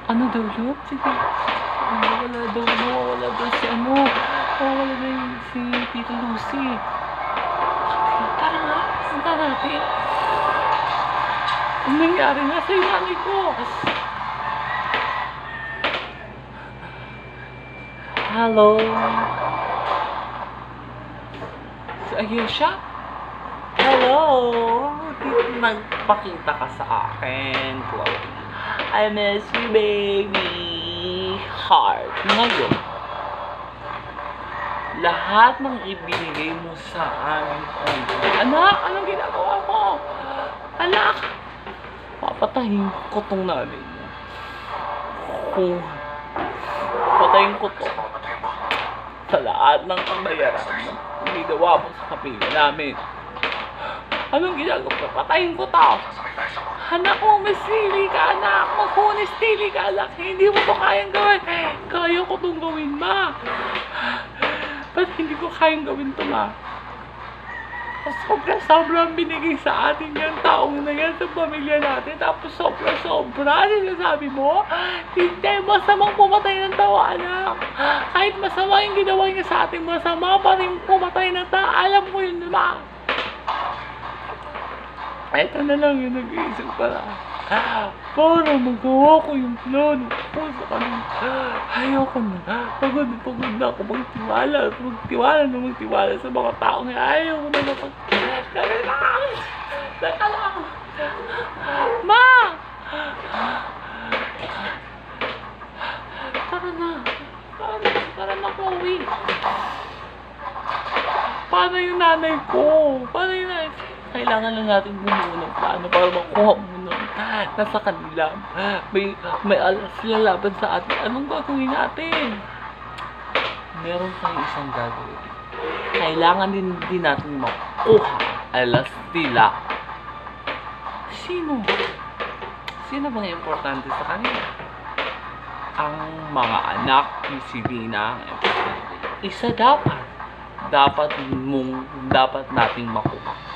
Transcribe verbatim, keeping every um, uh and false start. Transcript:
Ano daw yun? Sige. Wala daw, wala daw si ano. Wala daw yung si Tita Lucy. Tara nga, punta natin. Ang nangyari nga sa nanay ko. Hello? Si Ayeesha? Hello? Dito nagpakita ka sa akin, Chloe. I miss you, baby. Heart. Ngayon, lahat ng ibinigay mo sa amin. Anak, anong ginagawa mo? Anak! Papatahin ko tong nanay mo. Kung patayin ko to sa lahat ng kabayaran na ginawa mo sa kapila namin. Anong ginagawa? Patayin ko to. Anak mo, masili ka, anak. Magpunistili ka, anak. Hindi mo to kayang gawin. Kaya ko itong gawin, ma. Ba't hindi ko kayang gawin to, ma? Sobra-sobra binigay sa atin yung taong na yan sa pamilya natin. Tapos sobra-sobra, sinasabi mo, hindi masamang pumatay ng tao, anak. Kahit masama yung ginawa niya sa ating masama, pa rin pumatay ng tao. Alam ko yun, ma. Ito na lang yung nag-iisip para para magawa ko yung plano ko sa kanila. Ayoko na. Pagod na pagod na ako magtiwala. Magtiwala na magtiwala sa mga taong ayoko na napag... Teka lang! Teka lang! Ma! Tara na. Tara na. Tara na, Chloe. Paano yung nanay ko? Paano yung nanay ko? Kailangan lang natin bumuo ng plano para makuha mo nun. Nasa kanila. May, may alas sila laban sa atin. Anong gagawin natin? Meron tayong isang gagawin. Kailangan din, din natin makuha alas nila. Sino? Sino bang importante sa kanila? Ang mga anak ni si Dina ang importante. Isa dapat. Dapat mong, dapat nating makuha.